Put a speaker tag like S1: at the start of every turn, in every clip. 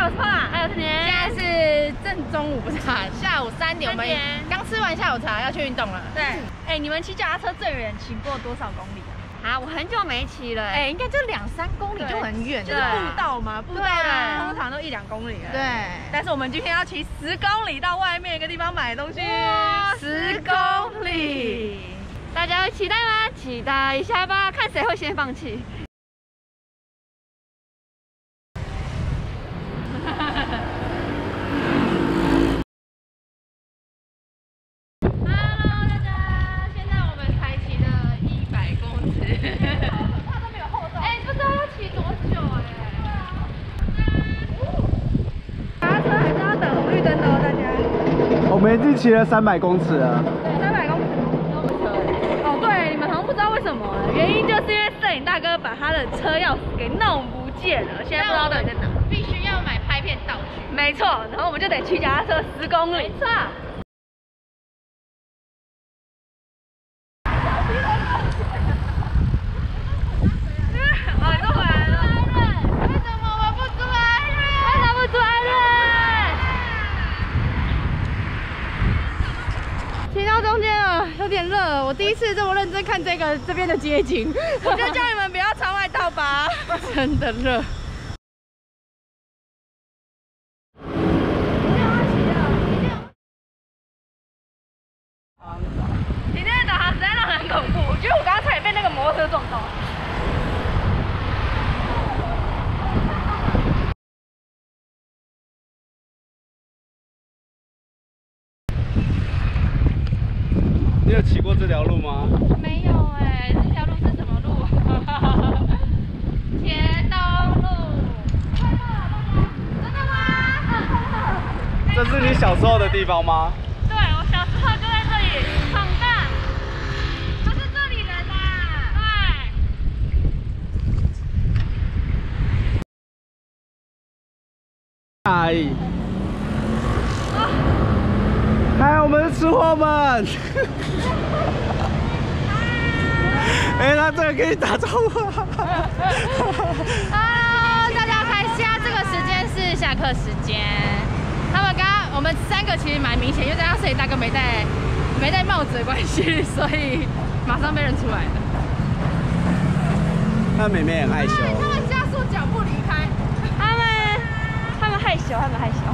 S1: 我是胖啊，还有是年。现在是正中午不是下午3点，我们刚吃完下午茶要去运动了。对，哎，你们骑脚踏车最远骑过多少公里啊？我很久没骑了，哎，应该就2、3公里就很远，就是步道嘛，步道通常都1、2公里。对，但是我们今天要骑10公里到外面一个地方买东西。哇，10公里，大家会期待吗？期待一下吧，看谁会先放弃。
S2: 我们已经骑了300公尺了。
S1: 对，300公尺哦，对，你们好像不知道为什么，原因就是因为摄影大哥把他的车钥匙给弄不见了，现在不知道到底在哪。必须要买拍片道具。没错，然后我们就得骑脚踏车10公里。没错。骑到中间了，有点热。我第一次这么认真看这边的街景，我就叫你们不要穿外套吧，真的热。今天的导航实在让人很恐怖，我觉得我刚刚差点被那个摩托车撞到。
S2: 你有骑过这条路吗？
S1: 没有哎，这条路是什么路？茄东路。真的吗？
S2: 这是你小时候的地方吗？
S1: 对，我小时候就在这里长大。他是这里人啊。
S2: 对。阿姨。嗨，我们是吃货们。哎，那这个可以打招呼。
S1: Hello， 大家看，现在这个时间是下课时间。我们3个其实蛮明显，因为加上摄影大哥没戴帽子的关系，所以马上被认出来了。
S2: 那妹妹很害羞。
S1: 他们加速脚步离开。他们害羞，他们害羞。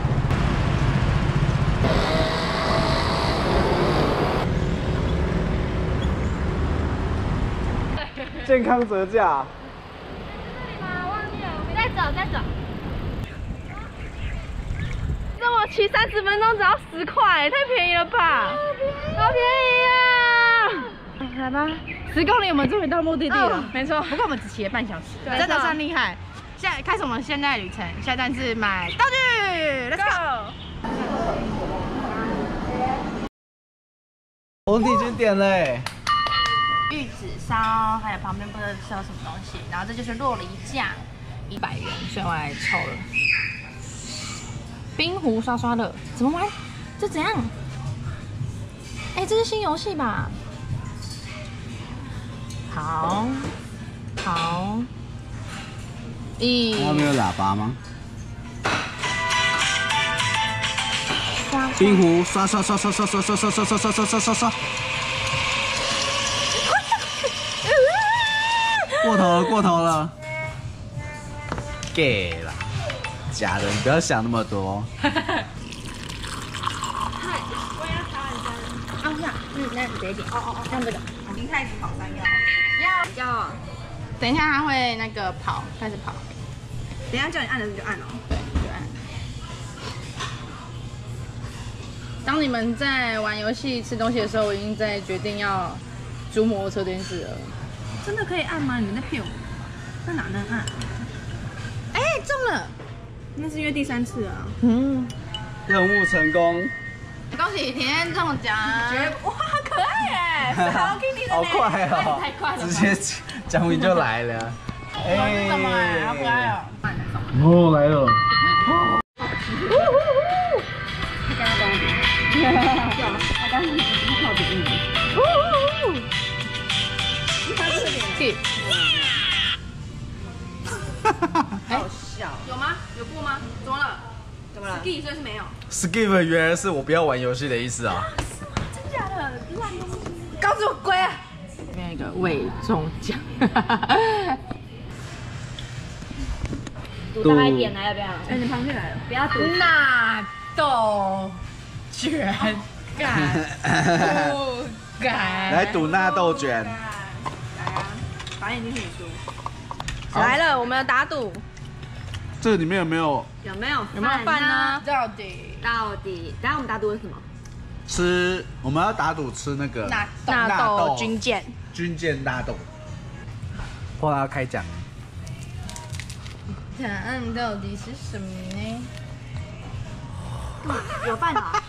S2: 健康折价。
S1: 这里吗？忘记了，我们再走。这我骑30分钟只要10块，太便宜了吧？好便宜啊！来吧，10公里我们终于到目的地了。没错，不过我们只骑了半小时，真的算厉害。现在开始我们现在的旅程，下站是买道具 ，Let's go！
S2: 我们已经点了哎。
S1: 玉子烧，还有旁边不知道是有什么东西，然后这就是酪梨酱，100元，所以我来凑了。冰壶刷刷乐，怎么玩？这怎样？哎，这是新游戏吧？好。
S2: 那没有喇叭吗？冰壶刷。过头了，给了，假的，你不要想那么多。
S1: 我也要查一下。这样，那你直接点。像这个。明太子跑山要。等一下它会那个开始跑。等一下叫你按的时候就按哦。对，就按。当你们在玩游戏、吃东西的时候，我已经在决定要租摩托车这件事了。真的可以按吗？你们在骗我？那哪能按？哎，中了！那是因为第3次啊。
S2: 任务成功。
S1: 恭喜甜甜中奖！哇，好可爱耶！是 Hello Kitty 的呢。
S2: 好快哦！
S1: 太快了，
S2: 直接奖品就来了。
S1: 哎，什么？好可爱哦！
S2: 哦，来了。
S1: 刚刚光比，他刚刚靠比你。他这个脸，好笑。 有吗？有过吗？怎么了？怎么了 ？Skip 所以是没有。
S2: Skip 原来是我不要玩游戏的意思啊！
S1: 真假的？烂东西！告诉我滚！这边有一个伪中奖。
S3: 赌大一点来，要不要？
S1: 哎，你螃蟹来了，
S3: 不要赌。
S1: 纳豆卷干不干？
S2: 来赌纳豆卷。
S1: 来啊！把眼睛给你输。来了，我们要打赌。
S2: 这里面有没有
S3: 有没有
S1: 饭呢？到底，等下我们打赌是什么？
S2: 吃？我们要打赌吃那个
S1: 纳豆军舰。
S2: 军舰纳豆。后来要开奖。
S1: 答案到底是什么呢？
S3: 有饭啊？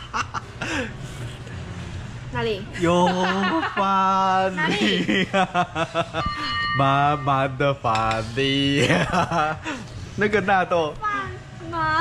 S3: 哪里？
S2: 有饭粒啊，满满的饭粒啊，那个纳豆。
S3: 饭吗？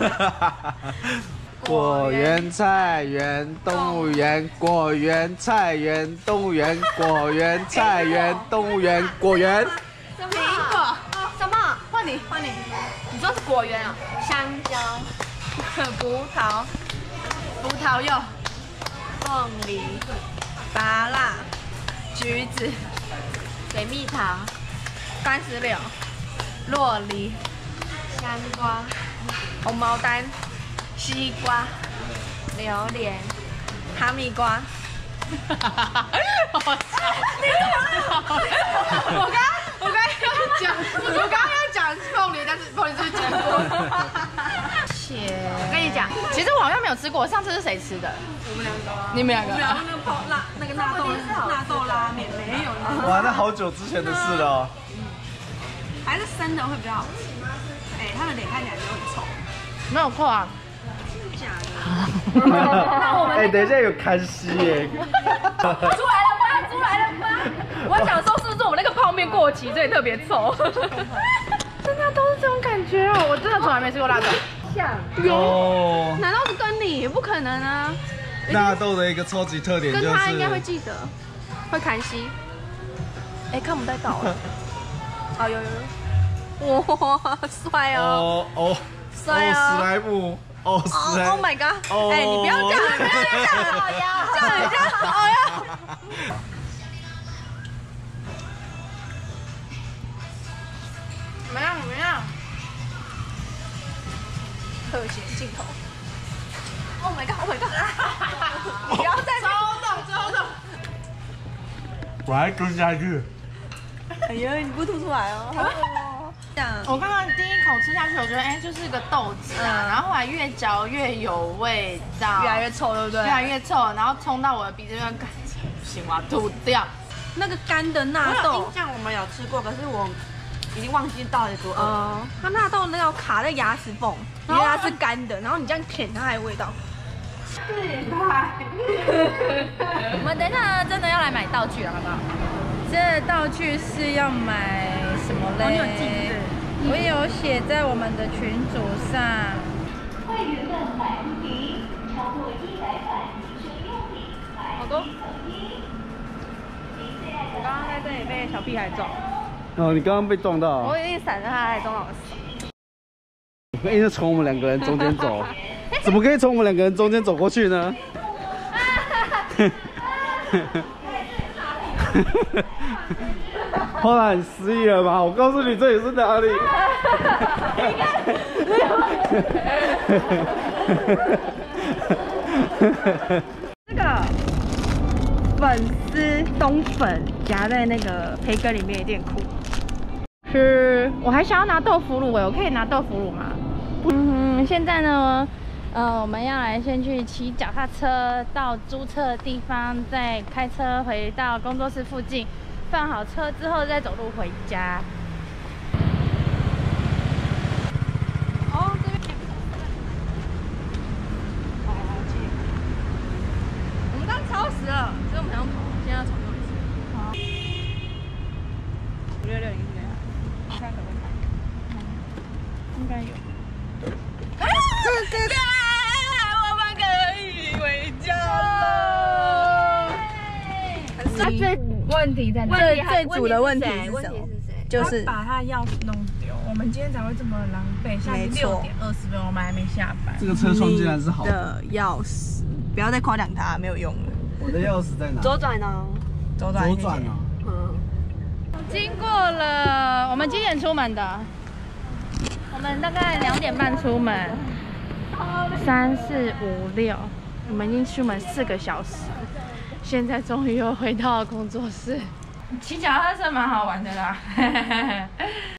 S2: 果园、菜园、动物园，果园、菜园、动物园，果园、菜园、动物园，果园。
S3: 苹果？什么？
S1: 换你。你说是果园啊？
S3: 香蕉、
S1: 葡萄柚、
S3: 凤梨、
S1: 芭乐、橘子、
S3: 水蜜桃、
S1: 番石榴、洛梨、
S3: 香瓜、
S1: 红毛丹、西瓜、
S3: 榴莲、
S1: 哈密瓜。好笑！我刚刚要讲凤梨，但是凤梨是结果。我跟你讲，其实我好像没有吃过，上次是谁吃的？我们两个啊。你们两个？那个纳豆拉面没有啦。
S2: 哇，那好久之前的事了哦。
S1: 还是生的会比较好吃。哎，他的脸看起来就很丑。没有错啊。假的。
S2: 哎，等一下有看戏耶。
S1: 出来了吗？我还想说是不是我们那个泡面过期，所以特别臭。真的都是这种感觉哦，我真的从来没吃过纳豆。
S2: 有？
S1: 难道是跟你？不可能啊！
S2: 纳豆的一个超级特点就是，
S1: 跟他应该会记得，会看戏。哎，看不太到了。哦，有。哇，帅哦！帅哦！
S2: 史莱姆。Oh
S1: my god！ 哎，你不要这样，这样人家好呀。怎么样？特写镜头。Oh my god！ 不要再抽动！
S2: 我还蹲下去。
S1: 哎呀，你不吐出来哦。我刚刚第一口吃下去，我觉得就是个豆子啊，然后后来越嚼越有味道，越来越臭，对不对？越来越臭，然后冲到我的鼻子，干不行，我要吐掉。那个干的纳豆，
S3: 印象我们有吃过，可是我已经忘记到底多恶。
S1: 它纳豆那个卡在牙齿缝，因为它是干的，然后你这样舔它还有味道。我们等一下真的要来买道具了，好不好？这道具是要买什么嘞？我有写在我们的群组上。会员们买不停，超过100款民生用品，好多。我刚刚在这里被小屁孩撞。
S2: 哦，你刚刚被撞到。
S1: 我一定闪着他，还撞到我手。
S2: 硬是从我们两个人中间走，怎么可以从我们两个人中间走过去呢？后来很失忆了吧？我告诉你这里是哪里。
S1: 这个粉丝冬粉夹在那个培根里面有点酷。我还想要拿豆腐乳我可以拿豆腐乳吗？现在呢，我们要来先去骑脚踏车到租车的地方，再开车回到工作室附近，放好车之后再走路回家。哦，这边。我们刚超时了，所以我们要跑，现在要重做一次。好。566应该，看可不可以买？应该有。我们可以回家了。最问题在哪？最主的问题是什么？
S4: 就是
S1: 把他钥匙弄丢，我们今天才会这么狼狈。现在6点20分，我们还没下班。
S2: 这个车窗竟然是好
S4: 的钥匙，不要再夸奖他，没有用了。
S2: 我的钥匙在哪？
S3: 左转呢？
S4: 左转
S2: 啊。
S1: 经过了，我们几点出门的？我们大概2点半出门，3、4、5、6，我们已经出门4个小时，现在终于又回到了工作室。骑脚踏车蛮好玩的啦。